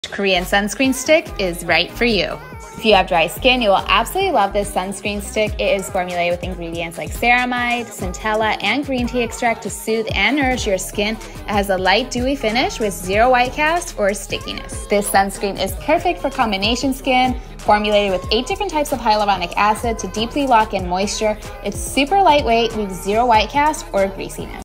Korean sunscreen stick is right for you. If you have dry skin, you will absolutely love this sunscreen stick. It is formulated with ingredients like ceramide, centella, and green tea extract to soothe and nourish your skin. It has a light, dewy finish with zero white cast or stickiness. This sunscreen is perfect for combination skin, formulated with 8 different types of hyaluronic acid to deeply lock in moisture. It's super lightweight with zero white cast or greasiness.